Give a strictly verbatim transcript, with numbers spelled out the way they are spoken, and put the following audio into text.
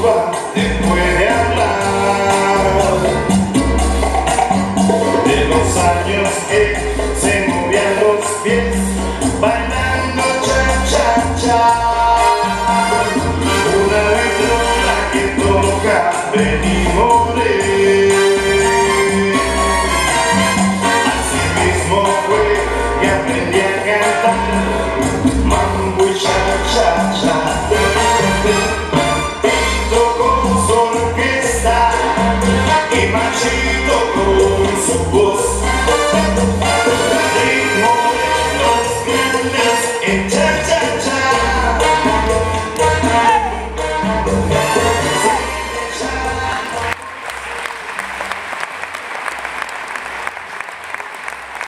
lengua te puede hablar de los años que se movían los pies bailando cha-cha-cha. Una ventona que toca Benny Moré. Así mismo fue que aprendí a cantar mambo y cha-cha-cha. Y Machito con su voz